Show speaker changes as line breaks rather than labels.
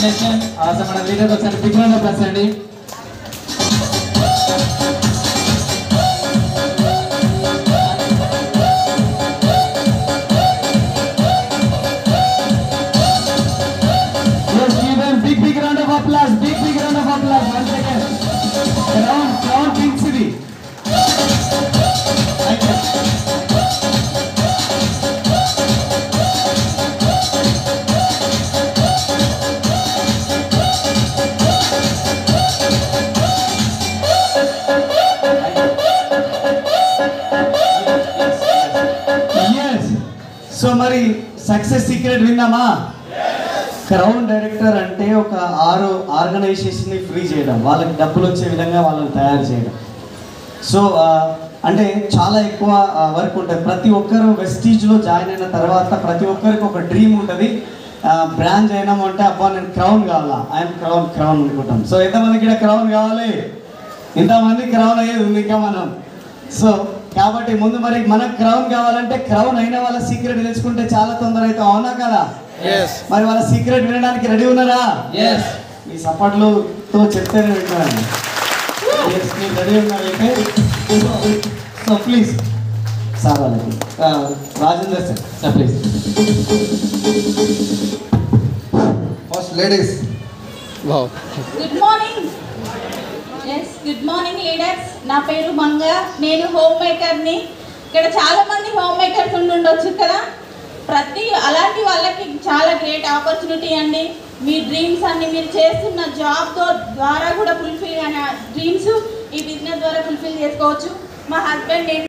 Congratulation. Also మన leader ఒకసారి big round of applause అండి. Yes, give them big round of applause. Big round of applause. One second. Crown King City. So మరి success secret విన్నామా? Crown director అంటే ఒక 6 ఆర్గనైజేషన్ని free చేయడం, వాళ్ళకి డబ్బులు వచ్చే విధంగా వాళ్ళని తయారు చేయడం. సో అంటే చాలా ఎక్కువ వర్క్ ఉంటుంది. ప్రతి ఒక్కరు వెస్టీజ్లో జాయిన్ అయిన తర్వాత ప్రతి ఒక్కరికి ఒక డ్రీమ్ ఉంటుంది. బ్రాంచ్ అయినామంటే అబ్బా నేను క్రౌన్ కావాలా, ఐఎమ్ క్రౌన్ అనుకుంటాం. సో ఎంతమందికి ఇక్కడ క్రౌన్ కావాలి? ఇంతమంది క్రౌన్ అయ్యేది ఉంది ఇంకా మనం. సో కాబట్టి ముందు మరి మనకు క్రౌన్ కావాలంటే క్రౌన్ అయిన వాళ్ళ సీక్రెట్ తెలుసుకుంటే చాలా తొందర అయితే, అవునా కదా? మరి వాళ్ళ సీక్రెట్ వినడానికి రెడీ ఉన్నారా? మీ సపోర్ట్లతో చెప్తేనే వింటాను. మీరు రెడీ ఉన్నారైతే సో ప్లీజ్ సార్ వాళ్ళకి Rajender sir please.
First ladies.
Good morning. Good morning leaders. నా పేరు మంగ, నేను హోమ్ మేకర్ని. ఇక్కడ చాలా మంది హోమ్ మేకర్స్ ఉండొచ్చు కదా. అలాంటి వాళ్ళకి చాలా గ్రేట్ ఆపర్చునిటీ అండి. మీ డ్రీమ్స్ అన్ని మీరు చేస్తున్న జాబ్తో ద్వారా కూడా ఫుల్ఫిల్ అయిన డ్రీమ్స్ ఈ బిజినెస్ ద్వారా ఫుల్ఫిల్ చేసుకోవచ్చు. మా హస్బెండ్